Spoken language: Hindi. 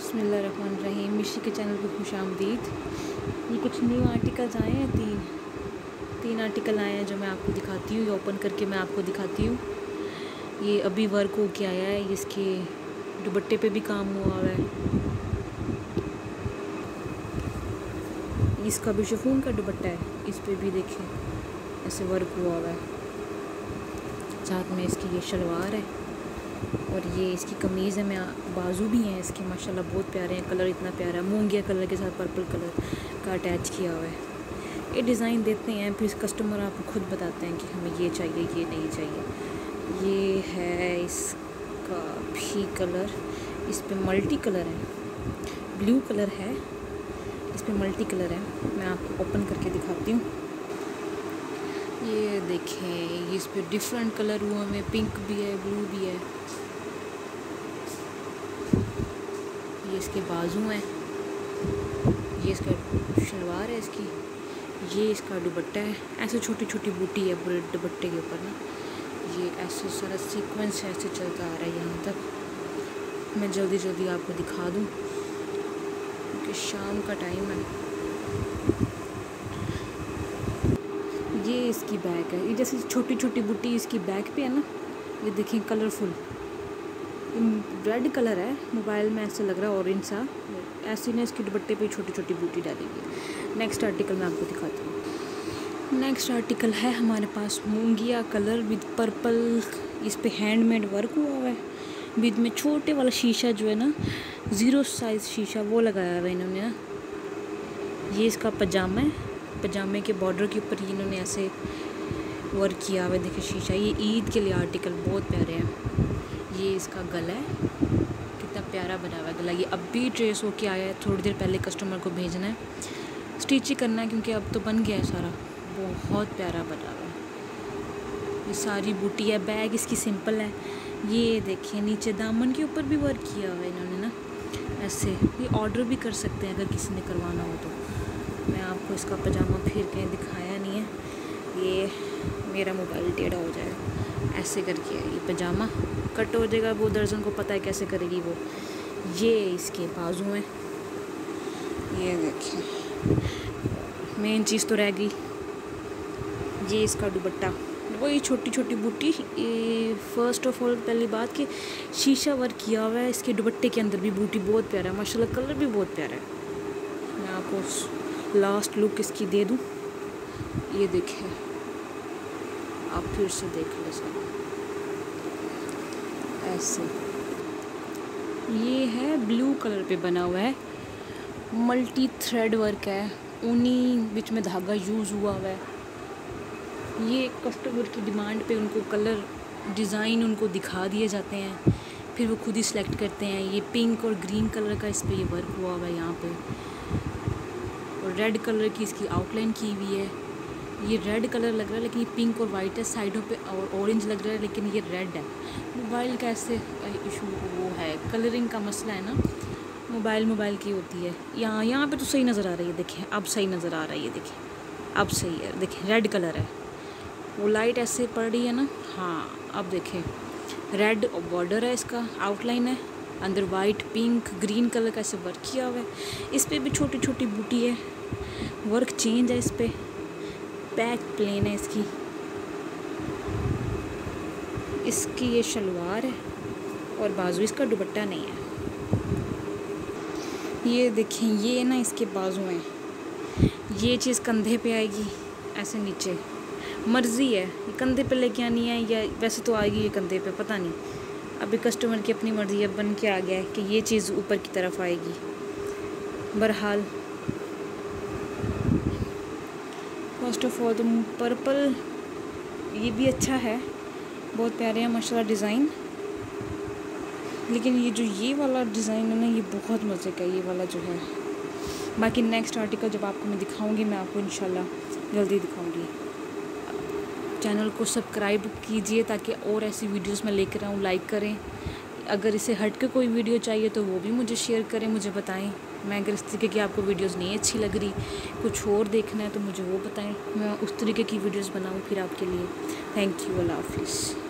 बिस्मिल्लाहिर्रहमानिर्रहीम। मिशी के चैनल पे खुश आमदीद। ये कुछ न्यू आर्टिकल्स आए हैं, तीन आर्टिकल आए हैं जो मैं आपको दिखाती हूँ। ये ओपन करके मैं आपको दिखाती हूँ। ये अभी वर्क हो के आया है, इसके दुपट्टे पे भी काम हुआ हुआ है। इसका भी शिफॉन का दुपट्टा है, इस पे भी देखें ऐसे वर्क हुआ हुआ है। साथ में इसकी ये शलवार है और ये इसकी कमीज़ है। मैं बाजू भी हैं इसके माशाल्लाह बहुत प्यारे हैं। कलर इतना प्यारा है, मूंगिया कलर के साथ पर्पल कलर का अटैच किया हुआ है। ये डिज़ाइन देते हैं, फिर कस्टमर आपको खुद बताते हैं कि हमें ये चाहिए, ये नहीं चाहिए। ये है इसका भी कलर, इस पर मल्टी कलर है, ब्लू कलर है, इस पर मल्टी कलर है। मैं आपको ओपन करके दिखाती हूँ। ये देखें, इस पे डिफरेंट कलर हुआ में, पिंक भी है, ब्लू भी है। ये इसके बाजू हैं, ये इसका शलवार है इसकी, ये इसका दुपट्टा है। ऐसे छोटी छोटी बूटी है पूरे दुपट्टे के ऊपर ना। ये ऐसे सारा सीक्वेंस ऐसे चलता आ रहा है यहाँ तक। मैं जल्दी जल्दी आपको दिखा दूँ क्योंकि शाम का टाइम है। ये इसकी बैक है, ये जैसे छोटी छोटी बूटी इसकी बैक पे है ना। ये देखें कलरफुल रेड कलर है, मोबाइल में ऐसे लग रहा है ऑरेंज सा। ऐसे ने इसके दुपट्टे पे छोटी छोटी बूटी डाली हुई। नेक्स्ट आर्टिकल मैं आपको दिखाती हूँ। नेक्स्ट आर्टिकल है हमारे पास मूंगिया कलर विद पर्पल। इस पे हैंडमेड वर्क हुआ हुआ है। विद में छोटे वाला शीशा जो है ना, 0 साइज़ शीशा वो लगाया हुआ है इन्होंने ना। ये इसका पजामा है, पजामे के बॉर्डर के ऊपर ही इन्होंने ऐसे वर्क किया हुआ है। देखिए शीशा, ये ईद के लिए आर्टिकल बहुत प्यारे हैं। ये इसका गला है, कितना प्यारा बना हुआ है गला। ये अब भी ट्रेस होके आया है, थोड़ी देर पहले कस्टमर को भेजना है, स्टिच ही करना है क्योंकि अब तो बन गया है सारा। बहुत प्यारा बना हुआ है। ये सारी बूटी है। बैग इसकी सिंपल है। ये देखिए नीचे दामन के ऊपर भी वर्क किया हुआ है इन्होंने ना ऐसे। ये ऑर्डर भी कर सकते हैं अगर किसी ने करवाना हो तो। मैं आपको इसका पजामा फिर कहीं दिखाया नहीं है। ये मेरा मोबाइल टेढ़ा हो जाएगा, ऐसे करके है ये पजामा कट हो जाएगा। वो दर्जन को पता है कैसे करेगी वो। ये इसके बाजू हैं, ये देखिए मेन चीज़ तो रह गई। ये इसका दुपट्टा, वही छोटी छोटी बूटी। ये फर्स्ट ऑफ ऑल पहली बात कि शीशा वर्क किया हुआ है इसके दुपट्टे के अंदर भी। बूटी बहुत प्यारा है माशाल्लाह, कलर भी बहुत प्यारा है। मैं आपको लास्ट लुक इसकी दे दूँ। ये देखिए, आप फिर से देख ले सब ऐसे। ये है ब्लू कलर पे बना हुआ है, मल्टी थ्रेड वर्क है, ऊनी बीच में धागा यूज़ हुआ हुआ है। ये कस्टमर की डिमांड पे उनको कलर डिज़ाइन उनको दिखा दिए जाते हैं, फिर वो खुद ही सिलेक्ट करते हैं। ये पिंक और ग्रीन कलर का इस पर ये वर्क हुआ हुआ है यहाँ पे, और रेड कलर की इसकी आउटलाइन की हुई है। ये रेड कलर लग रहा है लेकिन ये पिंक और वाइट है साइडों पे, और ऑरेंज लग रहा है लेकिन ये रेड है। मोबाइल का ऐसे इशू वो है, कलरिंग का मसला है ना, मोबाइल की होती है। यहाँ पे तो सही नज़र आ रही है। देखिए अब सही नज़र आ रही है, देखिए अब सही है। देखिए रेड कलर है, वो लाइट ऐसे पड़ रही है ना। हाँ अब देखें, रेड बॉर्डर है इसका, आउटलाइन है, अंदर वाइट पिंक ग्रीन कलर का ऐसे वर्क किया हुआ है। इस पर भी छोटी छोटी बूटी है, वर्क चेंज है इस पर। बैक प्लेन है इसकी ये शलवार है और बाजू, इसका दुपट्टा नहीं है। ये देखें, ये ना इसके बाजू हैं। ये चीज़ कंधे पे आएगी ऐसे नीचे, मर्ज़ी है ये कंधे पे लेके आनी है या वैसे तो आएगी ये कंधे पे, पता नहीं। अभी कस्टमर की अपनी मर्ज़ी है, बन के आ गया है कि ये चीज़ ऊपर की तरफ आएगी। बहरहाल फर्स्ट ऑफ ऑल तो पर्पल ये भी अच्छा है, बहुत प्यारे हैं माशाल्लाह डिज़ाइन। लेकिन ये जो ये वाला डिज़ाइन है ना, ये बहुत मज़े का ये वाला जो है। बाकी नेक्स्ट आर्टिकल जब आपको मैं दिखाऊंगी, मैं आपको इंशाल्लाह जल्दी दिखाऊंगी। चैनल को सब्सक्राइब कीजिए ताकि और ऐसी वीडियोस मैं लेकर आऊँ। लाइक करें, अगर इसे हट के कोई वीडियो चाहिए तो वो भी मुझे शेयर करें, मुझे बताएं। मैं अगर इस तरीके की आपको वीडियोस नहीं अच्छी लग रही, कुछ और देखना है तो मुझे वो बताएं, मैं उस तरीके की वीडियोस बनाऊं फिर आपके लिए। थैंक यू, अल्लाह हाफिज़।